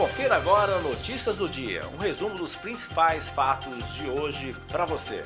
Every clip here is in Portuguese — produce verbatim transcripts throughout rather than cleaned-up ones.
Confira agora Notícias do Dia, um resumo dos principais fatos de hoje para você.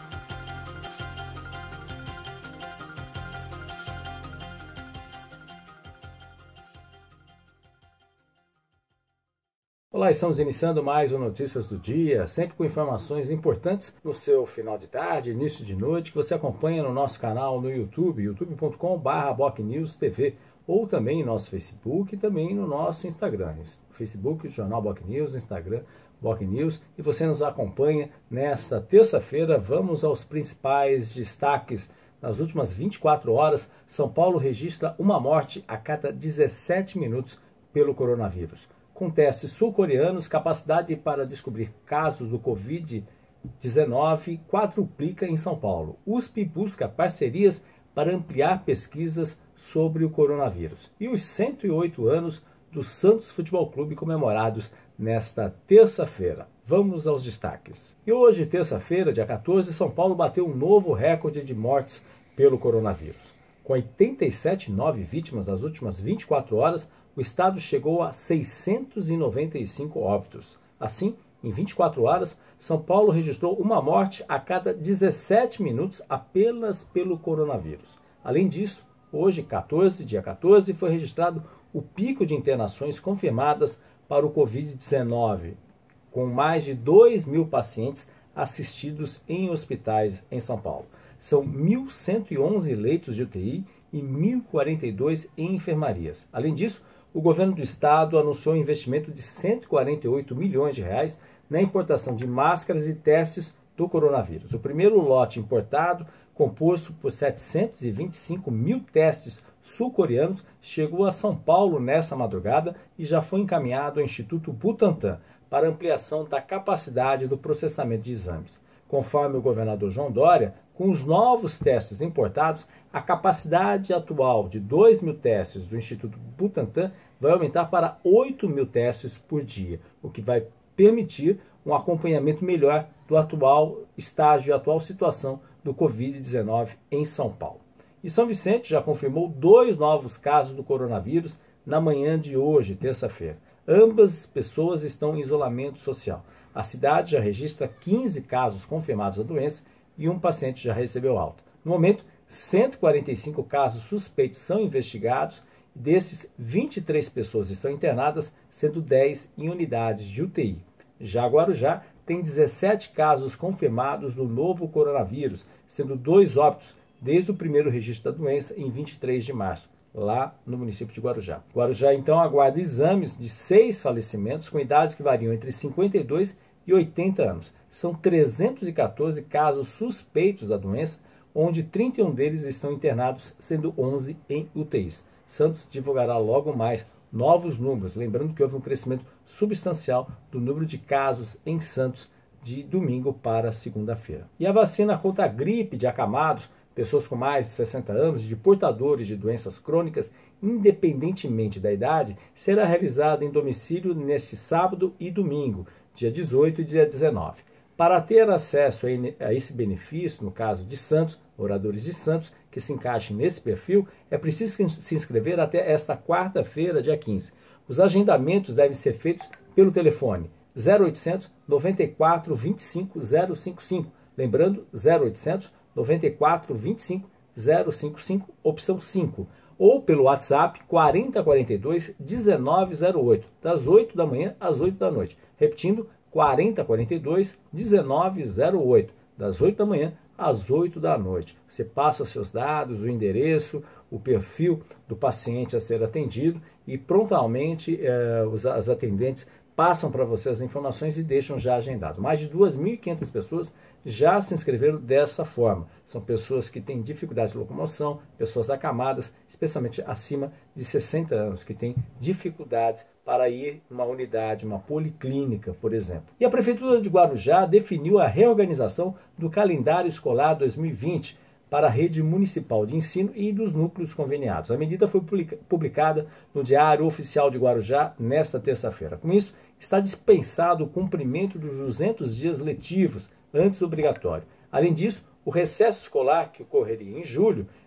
Olá, estamos iniciando mais um Notícias do Dia, sempre com informações importantes no seu final de tarde, início de noite, que você acompanha no nosso canal no YouTube, youtube ponto com barra bocnewstv, ou também no nosso Facebook e também no nosso Instagram, Facebook, Jornal BocNews, Instagram, BocNews, e você nos acompanha nesta terça-feira. Vamos aos principais destaques. Nas últimas vinte e quatro horas, São Paulo registra uma morte a cada dezessete minutos pelo coronavírus. Com testes sul-coreanos, capacidade para descobrir casos do covid dezenove quadruplica em São Paulo. U S P busca parcerias para ampliar pesquisas sobre o coronavírus. E os cento e oito anos do Santos Futebol Clube comemorados nesta terça-feira. Vamos aos destaques. E hoje, terça-feira, dia quatorze, São Paulo bateu um novo recorde de mortes pelo coronavírus. Com oitenta e sete vírgula nove vítimas nas últimas vinte e quatro horas, o estado chegou a seiscentos e noventa e cinco óbitos. Assim, em vinte e quatro horas, São Paulo registrou uma morte a cada dezessete minutos apenas pelo coronavírus. Além disso, hoje, quatorze, dia quatorze, foi registrado o pico de internações confirmadas para o covid dezenove, com mais de dois mil pacientes assistidos em hospitais em São Paulo. São mil cento e onze leitos de U T I e mil e quarenta e dois em enfermarias. Além disso, o governo do estado anunciou um investimento de cento e quarenta e oito milhões de reais na importação de máscaras e testes do coronavírus. O primeiro lote importado, composto por setecentos e vinte e cinco mil testes sul-coreanos, chegou a São Paulo nessa madrugada e já foi encaminhado ao Instituto Butantan para ampliação da capacidade do processamento de exames. Conforme o governador João Dória, com os novos testes importados, a capacidade atual de dois mil testes do Instituto Butantan vai aumentar para oito mil testes por dia, o que vai permitir um acompanhamento melhor do atual estágio e atual situação do covid dezenove em São Paulo. E São Vicente já confirmou dois novos casos do coronavírus na manhã de hoje, terça-feira. Ambas pessoas estão em isolamento social. A cidade já registra quinze casos confirmados da doença e um paciente já recebeu alta. No momento, cento e quarenta e cinco casos suspeitos são investigados e desses, vinte e três pessoas estão internadas, sendo dez em unidades de U T I. Já Guarujá tem dezessete casos confirmados do novo coronavírus, sendo dois óbitos desde o primeiro registro da doença em vinte e três de março, lá no município de Guarujá. Guarujá, então, aguarda exames de seis falecimentos com idades que variam entre cinquenta e dois e oitenta anos. São trezentos e quatorze casos suspeitos da doença, onde trinta e um deles estão internados, sendo onze em U T Is. Santos divulgará logo mais novos números, lembrando que houve um crescimento substancial do número de casos em Santos de domingo para segunda-feira. E a vacina contra a gripe de acamados, pessoas com mais de sessenta anos e de portadores de doenças crônicas, independentemente da idade, será realizada em domicílio neste sábado e domingo, dia dezoito e dia dezenove. Para ter acesso a esse benefício, no caso de Santos, moradores de Santos que se encaixem nesse perfil, é preciso se inscrever até esta quarta-feira, dia quinze. Os agendamentos devem ser feitos pelo telefone zero oitocentos, noventa e quatro, vinte e cinco, zero cinco cinco. Lembrando, zero oitocentos, noventa e quatro, vinte e cinco, zero cinco cinco, opção cinco. Ou pelo WhatsApp quarenta, quarenta e dois, dezenove zero oito, das oito da manhã às oito da noite. Repetindo, quarenta, quarenta e dois, dezenove zero oito, das oito da manhã às oito da noite. Você passa seus dados, o endereço, o perfil do paciente a ser atendido e prontamente eh, os, as atendentes passam para você as informações e deixam já agendado. Mais de duas mil e quinhentas pessoas já se inscreveram dessa forma. São pessoas que têm dificuldade de locomoção, pessoas acamadas, especialmente acima de sessenta anos, que têm dificuldades para ir numa unidade, uma policlínica, por exemplo. E a Prefeitura de Guarujá definiu a reorganização do calendário escolar dois mil e vinte para a rede municipal de ensino e dos núcleos conveniados. A medida foi publicada no Diário Oficial de Guarujá nesta terça-feira. Com isso, está dispensado o cumprimento dos duzentos dias letivos antes do obrigatório. Além disso, o recesso escolar, que ocorreria em julho,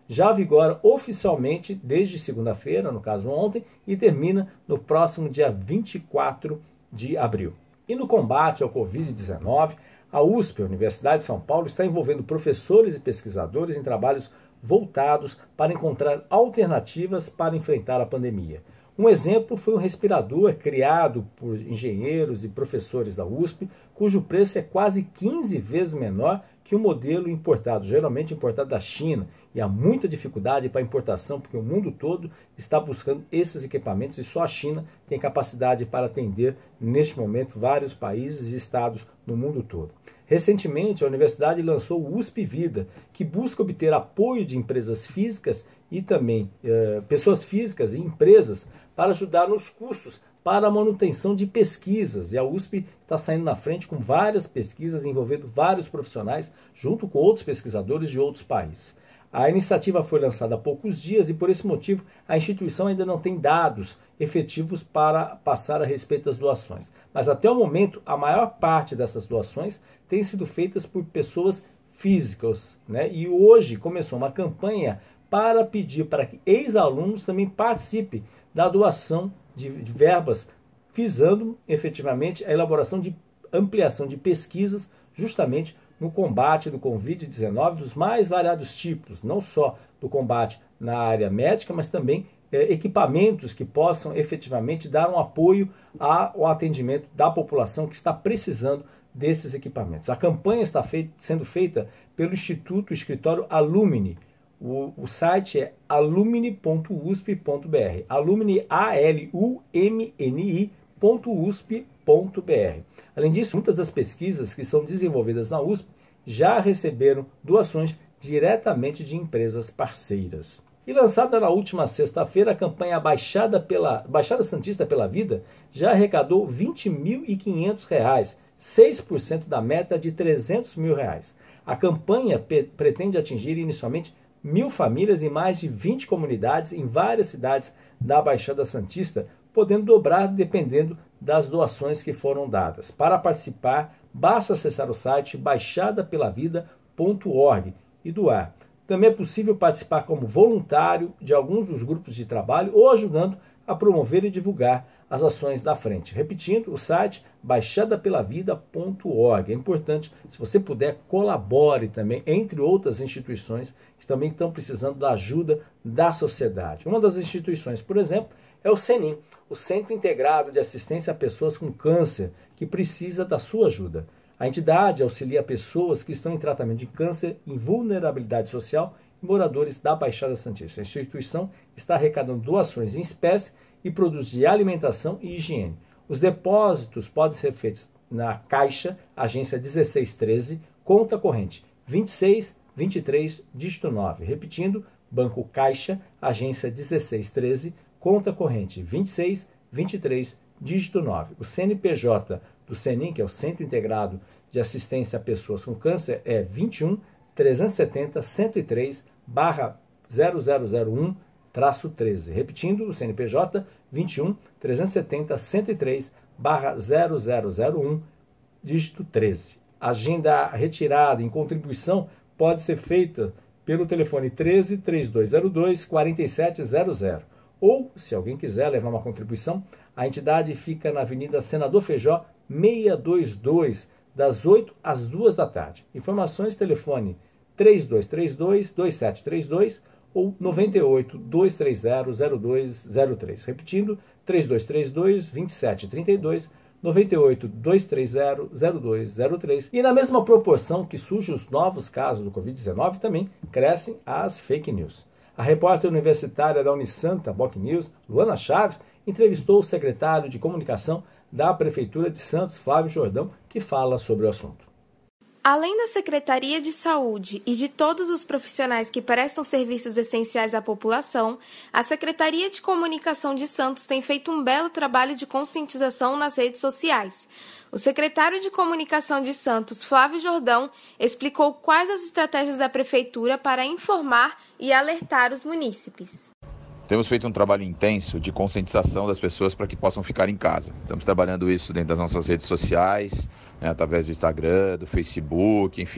já vigora oficialmente desde segunda-feira, no caso ontem, e termina no próximo dia vinte e quatro de abril. E no combate ao covid dezenove, a U S P, a Universidade de São Paulo, está envolvendo professores e pesquisadores em trabalhos voltados para encontrar alternativas para enfrentar a pandemia. Um exemplo foi um respirador criado por engenheiros e professores da U S P, cujo preço é quase quinze vezes menor que o modelo importado, geralmente importado da China, e há muita dificuldade para a importação, porque o mundo todo está buscando esses equipamentos e só a China tem capacidade para atender, neste momento, vários países e estados no mundo todo. Recentemente, a universidade lançou o U S P Vida, que busca obter apoio de empresas físicas e também eh, pessoas físicas e empresas para ajudar nos custos para a manutenção de pesquisas. E a U S P está saindo na frente com várias pesquisas envolvendo vários profissionais, junto com outros pesquisadores de outros países. A iniciativa foi lançada há poucos dias e, por esse motivo, a instituição ainda não tem dados efetivos para passar a respeito das doações. Mas, até o momento, a maior parte dessas doações tem sido feitas por pessoas físicas, né? E hoje começou uma campanha para pedir para que ex-alunos também participem da doação de, de verbas, visando efetivamente a elaboração de ampliação de pesquisas justamente no combate do covid dezenove dos mais variados tipos, não só do combate na área médica, mas também é, equipamentos que possam efetivamente dar um apoio ao atendimento da população que está precisando desses equipamentos. A campanha está feita, sendo feita pelo Instituto Escritório Alumni. O, o site é alumni ponto u s p ponto b r, alumni, A L U M N I ponto u s p ponto b r. Além disso, muitas das pesquisas que são desenvolvidas na U S P já receberam doações diretamente de empresas parceiras. E lançada na última sexta-feira, a campanha Baixada, pela, Baixada Santista pela Vida já arrecadou vinte mil e quinhentos reais, seis por cento da meta de trezentos mil reais. A campanha pretende atingir inicialmente mil famílias em mais de vinte comunidades em várias cidades da Baixada Santista, podendo dobrar dependendo das doações que foram dadas. Para participar, basta acessar o site baixada pela vida ponto org e doar. Também é possível participar como voluntário de alguns dos grupos de trabalho ou ajudando a promover e divulgar as ações da frente. Repetindo, o site baixada pela vida ponto org. É importante, se você puder, colabore também, entre outras instituições que também estão precisando da ajuda da sociedade. Uma das instituições, por exemplo, é o CENIM, o Centro Integrado de Assistência a Pessoas com Câncer, que precisa da sua ajuda. A entidade auxilia pessoas que estão em tratamento de câncer, em vulnerabilidade social e moradores da Baixada Santista. A instituição está arrecadando doações em espécie e produtos de alimentação e higiene. Os depósitos podem ser feitos na Caixa, agência dezesseis treze, conta corrente vinte e seis vinte e três, dígito nove. Repetindo, Banco Caixa, agência dezesseis treze, conta corrente vinte e seis vinte e três, dígito nove. O C N P J do CENIM, que é o Centro Integrado de Assistência a Pessoas com Câncer, é vinte e um, trezentos e setenta, cento e três, barra zero zero zero um, traço treze. Repetindo, o C N P J vinte e um, trezentos e setenta, cento e três, barra zero zero zero um, dígito treze. Agenda retirada em contribuição pode ser feita pelo telefone treze, três dois zero dois, quatro sete zero zero. Ou, se alguém quiser levar uma contribuição, a entidade fica na Avenida Senador Feijó, seiscentos e vinte e dois, das oito às duas da tarde. Informações, telefone três dois três dois, dois sete três dois ou nove oito, dois três zero, zero dois zero três. Repetindo, três dois três dois, vinte e sete trinta e dois, nove oito, dois três zero, zero dois zero três. E na mesma proporção que surgem os novos casos do covid dezenove, também crescem as fake news. A repórter universitária da Unisanta, BocNews, Luana Chaves, entrevistou o secretário de Comunicação da Prefeitura de Santos, Flávio Jordão, que fala sobre o assunto. Além da Secretaria de Saúde e de todos os profissionais que prestam serviços essenciais à população, a Secretaria de Comunicação de Santos tem feito um belo trabalho de conscientização nas redes sociais. O secretário de Comunicação de Santos, Flávio Jordão, explicou quais as estratégias da Prefeitura para informar e alertar os munícipes. Temos feito um trabalho intenso de conscientização das pessoas para que possam ficar em casa. Estamos trabalhando isso dentro das nossas redes sociais, né, através do Instagram, do Facebook, enfim,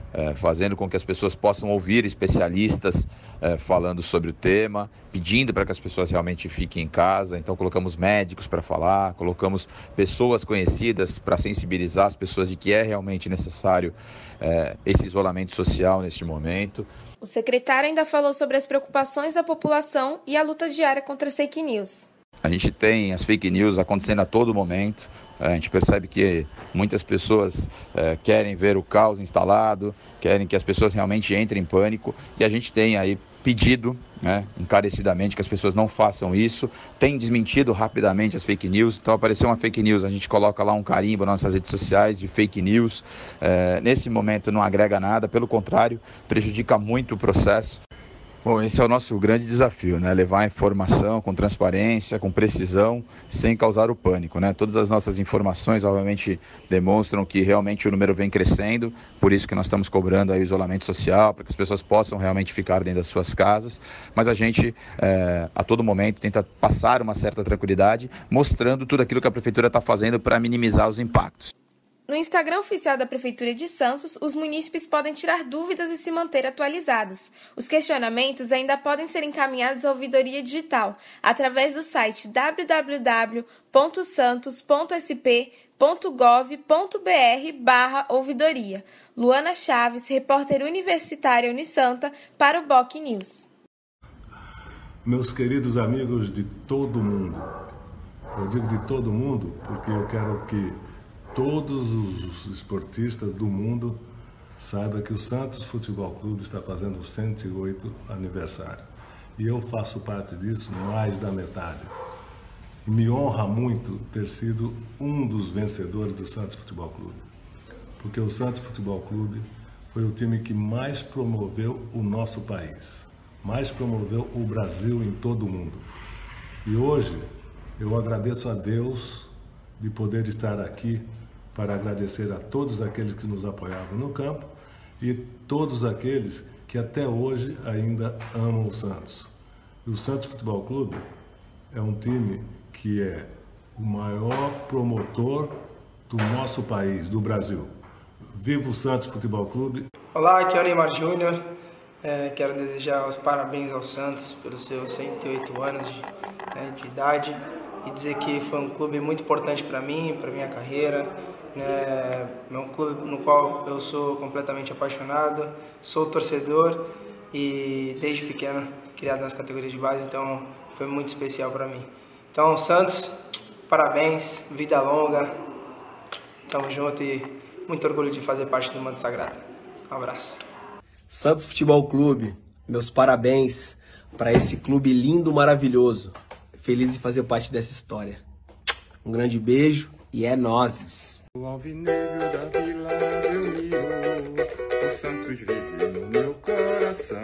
é, fazendo com que as pessoas possam ouvir especialistas é, falando sobre o tema, pedindo para que as pessoas realmente fiquem em casa. Então colocamos médicos para falar, colocamos pessoas conhecidas para sensibilizar as pessoas de que é realmente necessário é, esse isolamento social neste momento. O secretário ainda falou sobre as preocupações da população e a luta diária contra as fake news. A gente tem as fake news acontecendo a todo momento. A gente percebe que muitas pessoas é, querem ver o caos instalado, querem que as pessoas realmente entrem em pânico, e a gente tem aí pedido, né, encarecidamente, que as pessoas não façam isso. Tem desmentido rapidamente as fake news. Então apareceu uma fake news, a gente coloca lá um carimbo nas nossas redes sociais de fake news. É, nesse momento não agrega nada, pelo contrário, prejudica muito o processo. Bom, esse é o nosso grande desafio, né? Levar a informação com transparência, com precisão, sem causar o pânico, né? Todas as nossas informações, obviamente, demonstram que realmente o número vem crescendo, por isso que nós estamos cobrando aí o isolamento social, para que as pessoas possam realmente ficar dentro das suas casas, mas a gente, é, a todo momento, tenta passar uma certa tranquilidade, mostrando tudo aquilo que a Prefeitura está fazendo para minimizar os impactos. No Instagram oficial da Prefeitura de Santos, os munícipes podem tirar dúvidas e se manter atualizados. Os questionamentos ainda podem ser encaminhados à ouvidoria digital, através do site w w w ponto santos ponto s p ponto gov ponto b r barra ouvidoria. Luana Chaves, repórter universitária Unisanta, para o B O C News. Meus queridos amigos de todo mundo, eu digo de todo mundo porque eu quero que todos os esportistas do mundo saibam que o Santos Futebol Clube está fazendo o cento e oito aniversário. E eu faço parte disso mais da metade. E me honra muito ter sido um dos vencedores do Santos Futebol Clube. Porque o Santos Futebol Clube foi o time que mais promoveu o nosso país, mais promoveu o Brasil em todo o mundo. E hoje eu agradeço a Deus de poder estar aqui para agradecer a todos aqueles que nos apoiavam no campo e todos aqueles que até hoje ainda amam o Santos. E o Santos Futebol Clube é um time que é o maior promotor do nosso país, do Brasil. Viva o Santos Futebol Clube! Olá, aqui é o Neymar Júnior. É, quero desejar os parabéns ao Santos pelos seus cento e oito anos de, né, de idade e dizer que foi um clube muito importante para mim, para minha carreira. É um clube no qual eu sou completamente apaixonado, sou torcedor e desde pequeno criado nas categorias de base, então foi muito especial para mim. Então, Santos, parabéns, vida longa, tamo junto e muito orgulho de fazer parte do Manto Sagrado. Um abraço. Santos Futebol Clube, meus parabéns para esse clube lindo, maravilhoso. Feliz de fazer parte dessa história. Um grande beijo e é nozes. O alvinegro da vila Belmiro, o Santos vive no meu coração.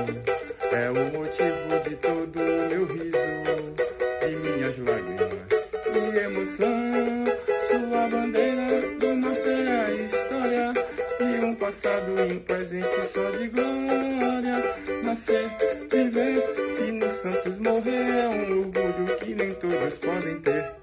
É o motivo de todo o meu riso, de minhas lágrimas e emoção. Sua bandeira do nosso é a história, e um passado e um presente só de glória. Nascer, viver e no Santos morrer é um orgulho que nem todos podem ter.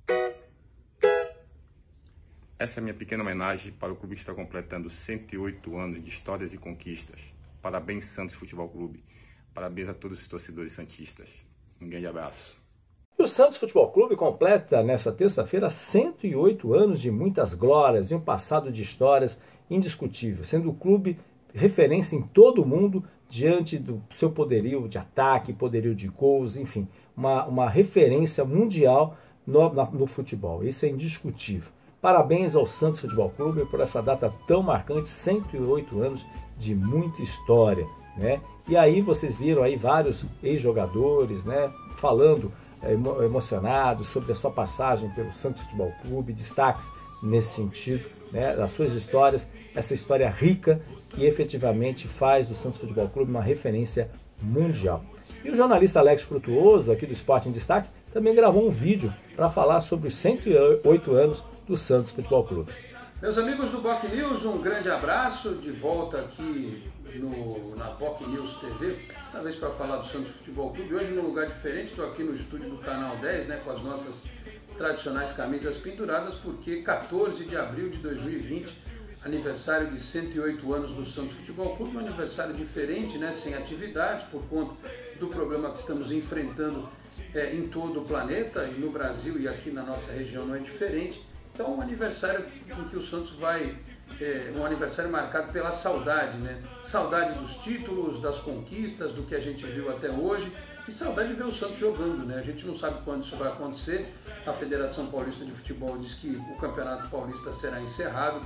Essa é a minha pequena homenagem para o clube que está completando cento e oito anos de histórias e conquistas. Parabéns, Santos Futebol Clube. Parabéns a todos os torcedores santistas. Um grande abraço. E o Santos Futebol Clube completa nesta terça-feira cento e oito anos de muitas glórias e um passado de histórias indiscutível, sendo o clube referência em todo o mundo diante do seu poderio de ataque, poderio de gols, enfim, uma, uma referência mundial no, na, no futebol. Isso é indiscutível. Parabéns ao Santos Futebol Clube por essa data tão marcante, cento e oito anos de muita história, né? E aí vocês viram aí vários ex-jogadores, né, falando emo emocionados sobre a sua passagem pelo Santos Futebol Clube, destaques nesse sentido, né, das suas histórias, essa história rica que efetivamente faz do Santos Futebol Clube uma referência mundial. E o jornalista Alex Frutuoso, aqui do Esporte em Destaque, também gravou um vídeo para falar sobre os cento e oito anos do Santos Futebol Clube. Meus amigos do B O C News, um grande abraço, de volta aqui no, na B O C News T V, desta vez para falar do Santos Futebol Clube. Hoje num lugar diferente, estou aqui no estúdio do Canal dez, né, com as nossas tradicionais camisas penduradas, porque quatorze de abril de dois mil e vinte aniversário de cento e oito anos do Santos Futebol Clube, um aniversário diferente, né, sem atividades, por conta do problema que estamos enfrentando é, em todo o planeta, e no Brasil e aqui na nossa região não é diferente. Então, um aniversário em que o Santos vai, é, um aniversário marcado pela saudade, né? Saudade dos títulos, das conquistas, do que a gente viu até hoje, e saudade de ver o Santos jogando, né? A gente não sabe quando isso vai acontecer. A Federação Paulista de Futebol diz que o Campeonato Paulista será encerrado.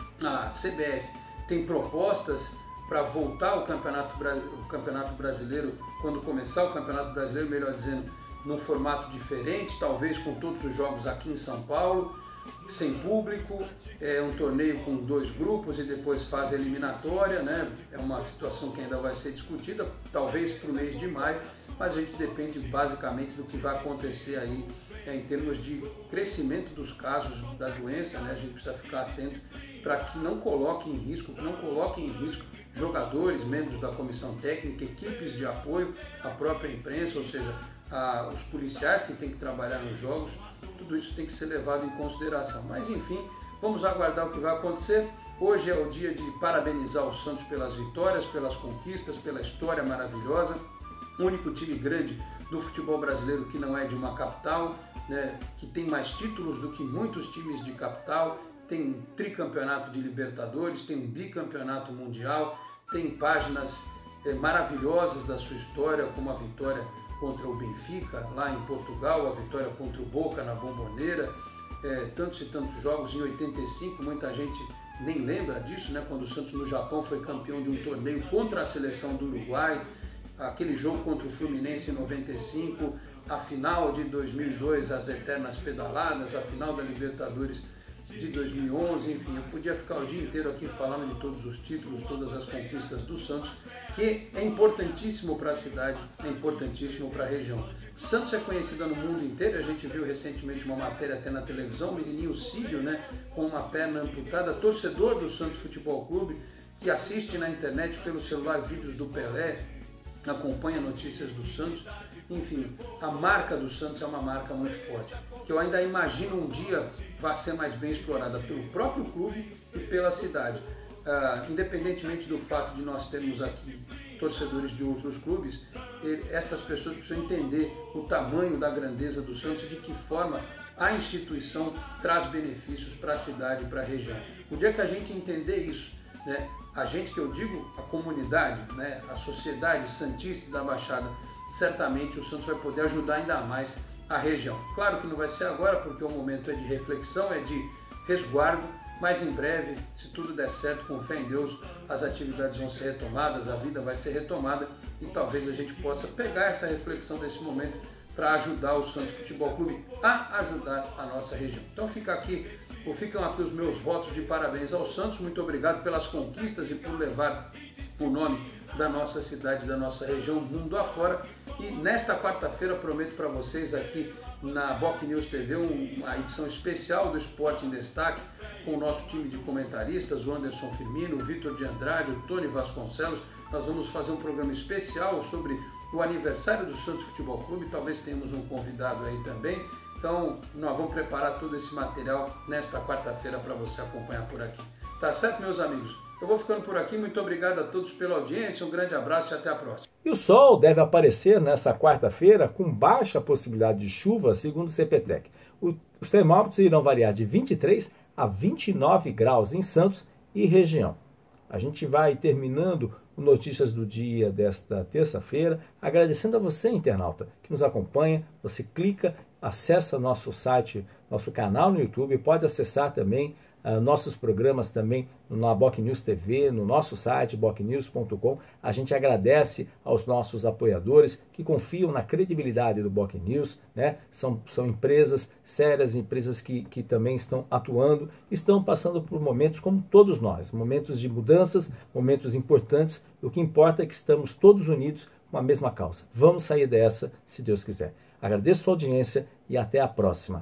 A C B F tem propostas para voltar ao Campeonato, o Campeonato Brasileiro, quando começar o Campeonato Brasileiro, melhor dizendo, num formato diferente, talvez com todos os jogos aqui em São Paulo, sem público, é um torneio com dois grupos e depois fase eliminatória, né? É uma situação que ainda vai ser discutida, talvez para o mês de maio, mas a gente depende basicamente do que vai acontecer aí é, em termos de crescimento dos casos da doença, né? A gente precisa ficar atento para que não coloque em risco, que não coloque em risco jogadores, membros da comissão técnica, equipes de apoio, a própria imprensa, ou seja, a, os policiais que têm que trabalhar nos jogos. Tudo isso tem que ser levado em consideração. Mas enfim, vamos aguardar o que vai acontecer. Hoje é o dia de parabenizar o Santos pelas vitórias, pelas conquistas, pela história maravilhosa. O único time grande do futebol brasileiro que não é de uma capital, né, que tem mais títulos do que muitos times de capital, tem um tricampeonato de Libertadores, tem um bicampeonato mundial, tem páginas é, maravilhosas da sua história, como a vitória contra o Benfica, lá em Portugal, a vitória contra o Boca na Bombonera, é, tantos e tantos jogos em oitenta e cinco, muita gente nem lembra disso, né? Quando o Santos no Japão foi campeão de um torneio contra a seleção do Uruguai, aquele jogo contra o Fluminense em noventa e cinco, a final de dois mil e dois, as eternas pedaladas, a final da Libertadores de dois mil e onze, enfim, eu podia ficar o dia inteiro aqui falando de todos os títulos, todas as conquistas do Santos, que é importantíssimo para a cidade, é importantíssimo para a região. Santos é conhecida no mundo inteiro, a gente viu recentemente uma matéria até na televisão, o menininho Cílio, né, com uma perna amputada, torcedor do Santos Futebol Clube, que assiste na internet pelo celular vídeos do Pelé, acompanha notícias do Santos. Enfim, a marca do Santos é uma marca muito forte, que eu ainda imagino um dia vai ser mais bem explorada pelo próprio clube e pela cidade. Uh, independentemente do fato de nós termos aqui torcedores de outros clubes, essas pessoas precisam entender o tamanho da grandeza do Santos e de que forma a instituição traz benefícios para a cidade e para a região. O dia que a gente entender isso, né, a gente que eu digo, a comunidade, né, a sociedade santista da Baixada, certamente o Santos vai poder ajudar ainda mais a região. Claro que não vai ser agora, porque o momento é de reflexão, é de resguardo, mas em breve, se tudo der certo, com fé em Deus, as atividades vão ser retomadas, a vida vai ser retomada e talvez a gente possa pegar essa reflexão desse momento para ajudar o Santos Futebol Clube a ajudar a nossa região. Então fica aqui, ou ficam aqui os meus votos de parabéns ao Santos, muito obrigado pelas conquistas e por levar o nome da nossa cidade, da nossa região, mundo afora. E nesta quarta-feira prometo para vocês aqui na Boc News T V uma edição especial do Esporte em Destaque com o nosso time de comentaristas, o Anderson Firmino, o Vitor de Andrade, o Tony Vasconcelos. Nós vamos fazer um programa especial sobre o aniversário do Santos Futebol Clube, talvez tenhamos um convidado aí também. Então nós vamos preparar todo esse material nesta quarta-feira para você acompanhar por aqui. Tá certo, meus amigos? Eu vou ficando por aqui, muito obrigado a todos pela audiência, um grande abraço e até a próxima. E o sol deve aparecer nesta quarta-feira com baixa possibilidade de chuva, segundo o CPTEC. O, os termômetros irão variar de vinte e três a vinte e nove graus em Santos e região. A gente vai terminando o Notícias do Dia desta terça-feira, agradecendo a você, internauta, que nos acompanha. Você clica, acessa nosso site, nosso canal no YouTube, pode acessar também Uh, nossos programas também na Boc News T V, no nosso site boc news ponto com. A gente agradece aos nossos apoiadores que confiam na credibilidade do Boc News, né? São, são empresas sérias, empresas que, que também estão atuando, estão passando por momentos como todos nós, momentos de mudanças, momentos importantes. O que importa é que estamos todos unidos com a mesma causa. Vamos sair dessa, se Deus quiser. Agradeço a sua audiência e até a próxima.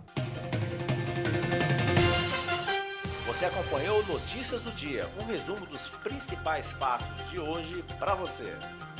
Você acompanhou Notícias do Dia, um resumo dos principais fatos de hoje para você.